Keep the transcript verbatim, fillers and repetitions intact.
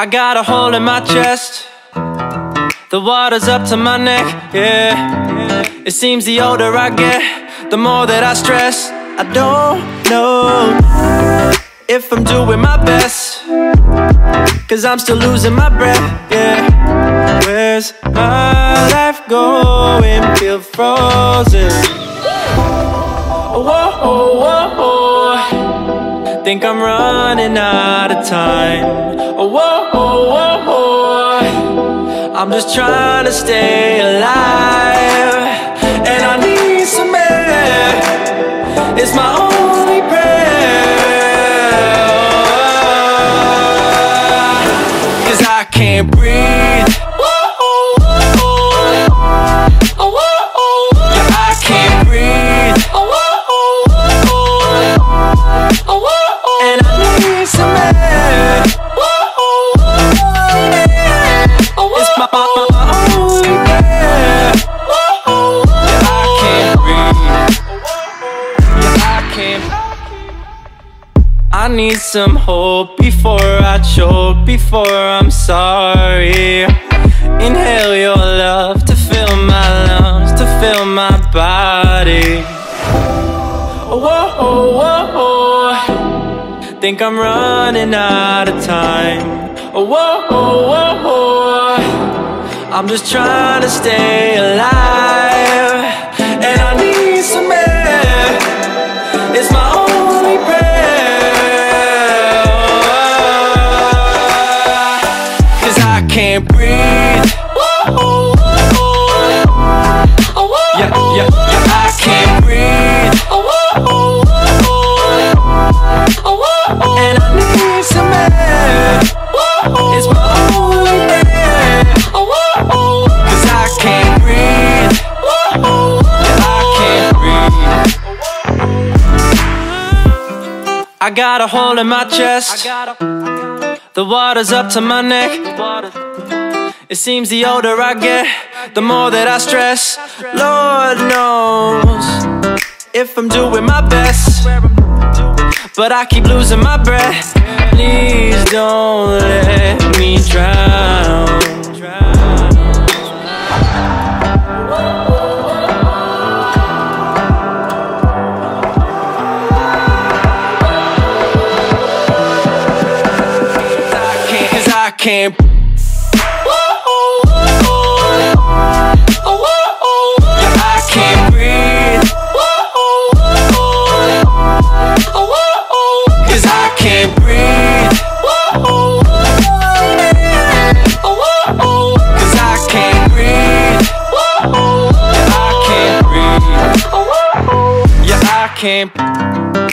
I got a hole in my chest, the water's up to my neck, yeah. It seems the older I get, the more that I stress. I don't know if I'm doing my best, cause I'm still losing my breath, yeah. Where's my life going? Feel frozen. Whoa, whoa, whoa. Think I'm running out of time. Whoa, whoa, whoa, whoa. I'm just trying to stay alive, and I need some air. It's my only prayer, cause I can't breathe. I need some hope before I choke, before I'm sorry. Inhale your love to fill my lungs, to fill my body. Whoa, whoa, whoa. Think I'm running out of time. Whoa, whoa, whoa, whoa. I'm just trying to stay alive, and I need some air. It's my only prayer, cause I can't breathe. Yeah, yeah, yeah, I can't breathe. And I need some air. It's my only prayer, cause I can't breathe. Yeah, I can't breathe. I got a hole in my chest, the water's up to my neck. It seems the older I get, the more that I stress. Lord knows if I'm doing my best, but I keep losing my breath. Please don't let me drown. I can't. Yeah, I can't breathe. Cause I can't breathe. Cause I can't breathe. Yeah, I can't breathe. Yeah, I can't.